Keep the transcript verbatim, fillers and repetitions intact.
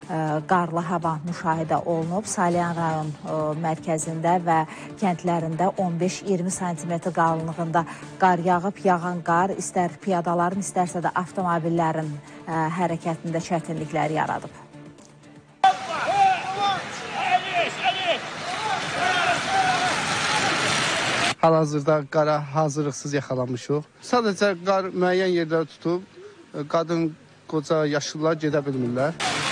qarlı hava müşahidə olunub. Salyan rayon mərkəzində və kəndlərində on beş iyirmi santimetr qalınlığında qar yağıb. Yağan qar istər piyadaların, istərsə də avtomobillərin hərəkətində çətinliklər yaradıb. Hal-hazırda qara hazırlıqsız yaxalanmışıq. Sadəcə qar müəyyən yerləri tutub, qadın, qoca, yaşlılar gedə bilmirlər.